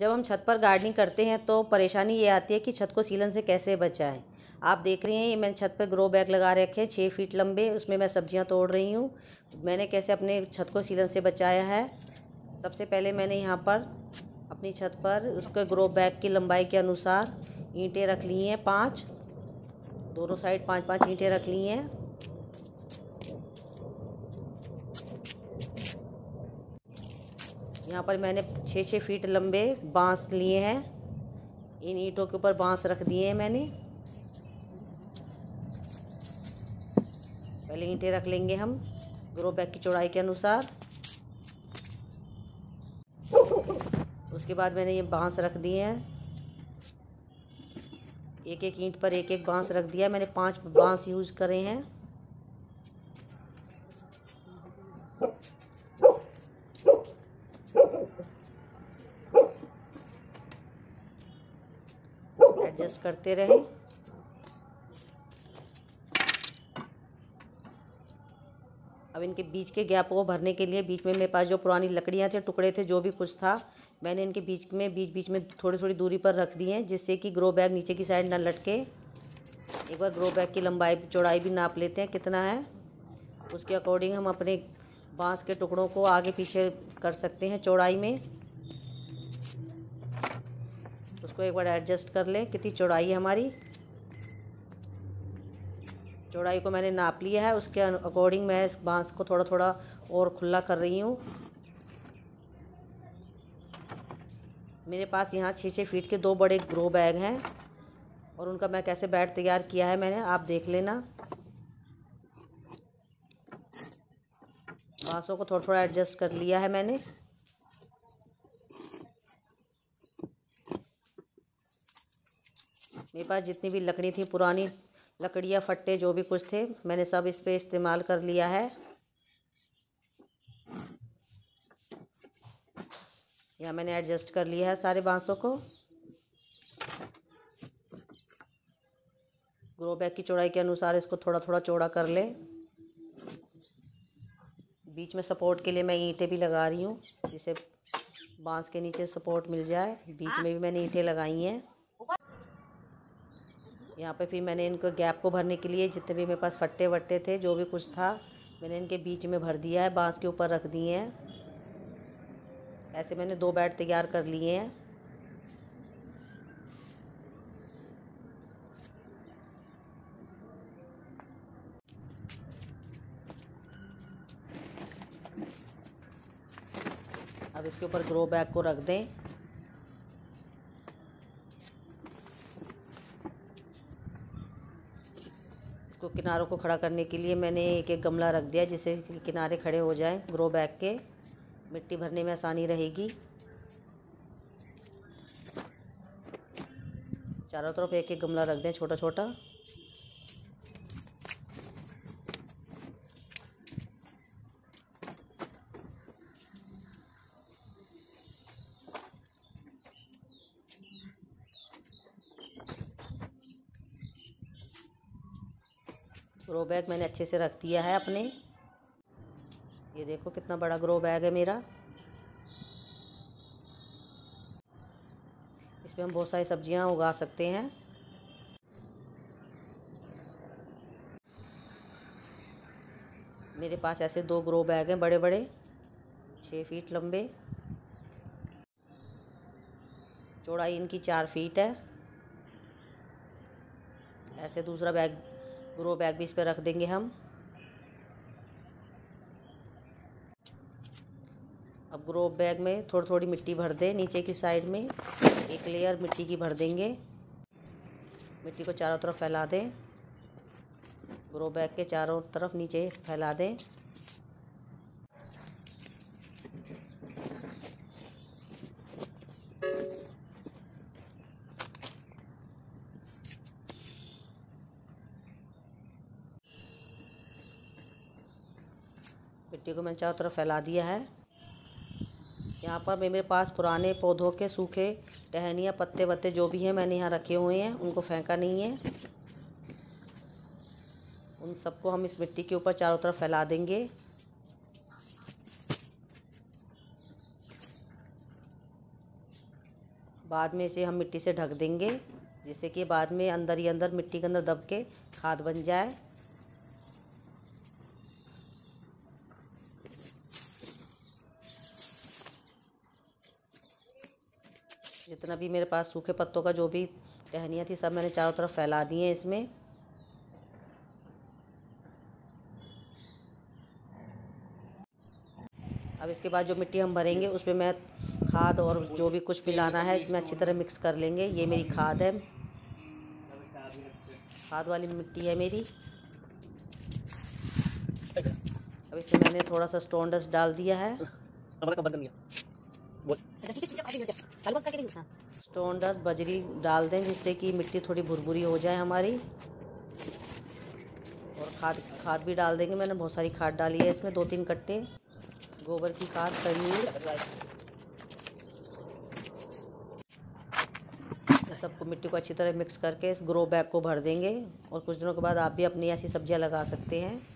जब हम छत पर गार्डनिंग करते हैं तो परेशानी ये आती है कि छत को सीलन से कैसे बचाएं। आप देख रही हैं ये मैंने छत पर ग्रो बैग लगा रखे हैं 6 फीट लंबे, उसमें मैं सब्जियां तोड़ रही हूँ। मैंने कैसे अपने छत को सीलन से बचाया है। सबसे पहले मैंने यहाँ पर अपनी छत पर उसके ग्रो बैग की लंबाई के अनुसार ईंटें रख ली हैं 5, दोनों साइड 5-5 ईंटें रख ली हैं। यहाँ पर मैंने 6-6 फीट लंबे बांस लिए हैं, इन ईंटों के ऊपर बांस रख दिए हैं मैंने। पहले ईंटें रख लेंगे हम ग्रो बैग की चौड़ाई के अनुसार। उसके बाद मैंने ये बांस रख दिए हैं, एक एक ईंट पर एक एक बांस रख दिया। मैंने 5 बांस यूज करे हैं। एडजस्ट करते रहें। अब इनके बीच के गैप को भरने के लिए बीच में मेरे पास जो पुरानी लकड़ियाँ थे, टुकड़े थे, जो भी कुछ था, मैंने इनके बीच में थोड़ी थोड़ी दूरी पर रख दिए हैं, जिससे कि ग्रो बैग नीचे की साइड ना लटके। एक बार ग्रो बैग की लंबाई चौड़ाई भी नाप लेते हैं कितना है, उसके अकॉर्डिंग हम अपने बांस के टुकड़ों को आगे पीछे कर सकते हैं चौड़ाई में। उसको एक बार एडजस्ट कर लें कितनी चौड़ाई है हमारी। चौड़ाई को मैंने नाप लिया है, उसके अकॉर्डिंग मैं इस बांस को थोड़ा थोड़ा और खुला कर रही हूँ। मेरे पास यहाँ 6-6 फीट के 2 बड़े ग्रो बैग हैं और उनका मैं कैसे बेड तैयार किया है मैंने, आप देख लेना। बांसों को थोड़ा थोड़ा एडजस्ट कर लिया है मैंने। मेरे पास जितनी भी लकड़ी थी, पुरानी लकड़ियाँ, फट्टे, जो भी कुछ थे, मैंने सब इस पे इस्तेमाल कर लिया है। यहाँ मैंने एडजस्ट कर लिया है सारे बांसों को। ग्रो बैग की चौड़ाई के अनुसार इसको थोड़ा थोड़ा चौड़ा कर ले। बीच में सपोर्ट के लिए मैं ईंटें भी लगा रही हूँ, जिससे बांस के नीचे सपोर्ट मिल जाए। बीच में भी मैंने ईंटें लगाई हैं। यहाँ पे फिर मैंने इनको गैप को भरने के लिए जितने भी मेरे पास फट्टे वट्टे थे, जो भी कुछ था, मैंने इनके बीच में भर दिया है, बांस के ऊपर रख दिए हैं। ऐसे मैंने 2 बेड तैयार कर लिए हैं। अब इसके ऊपर ग्रो बैग को रख दें। इसको किनारों को खड़ा करने के लिए मैंने एक एक गमला रख दिया, जिससे किनारे खड़े हो जाएं ग्रो बैग के, मिट्टी भरने में आसानी रहेगी। चारों तरफ एक एक गमला रख दें छोटा छोटा। ग्रो बैग मैंने अच्छे से रख दिया है अपने। ये देखो कितना बड़ा ग्रो बैग है मेरा। इसमें हम बहुत सारी सब्जियां उगा सकते हैं। मेरे पास ऐसे 2 ग्रो बैग हैं बड़े बड़े, 6 फीट लंबे। चौड़ाई इनकी 4 फीट है। ऐसे दूसरा बैग, ग्रो बैग भी इस पर रख देंगे हम। अब ग्रो बैग में थोड़ी थोड़ी मिट्टी भर दें, नीचे की साइड में एक लेयर मिट्टी की भर देंगे। मिट्टी को चारों तरफ फैला दें, ग्रो बैग के चारों तरफ नीचे फैला दें। मिट्टी को मैंने चारों तरफ फैला दिया है। यहाँ पर मेरे पास पुराने पौधों के सूखे टहनियाँ, पत्ते वत्ते जो भी हैं, मैंने यहाँ रखे हुए हैं, उनको फेंका नहीं है। उन सबको हम इस मिट्टी के ऊपर चारों तरफ फैला देंगे। बाद में इसे हम मिट्टी से ढक देंगे, जिससे कि बाद में अंदर ही अंदर मिट्टी के अंदर दब के खाद बन जाए। जितना भी मेरे पास सूखे पत्तों का जो भी टहनियाँ थी सब मैंने चारों तरफ फैला दी हैं इसमें। अब इसके बाद जो मिट्टी हम भरेंगे उसमें मैं खाद और जो भी कुछ मिलाना है इसमें अच्छी तरह मिक्स कर लेंगे। ये मेरी खाद है, खाद वाली मिट्टी है मेरी। अब इसमें मैंने थोड़ा सा स्टोन डस्ट डाल दिया है। स्टोन डस्ट बजरी डाल दें जिससे कि मिट्टी थोड़ी भुरभुरी हो जाए हमारी। और खाद भी डाल देंगे। मैंने बहुत सारी खाद डाली है इसमें, 2-3 कट्टे गोबर की खाद सही है। सबको मिट्टी को अच्छी तरह मिक्स करके इस ग्रो बैग को भर देंगे और कुछ दिनों के बाद आप भी अपनी ऐसी सब्जियां लगा सकते हैं।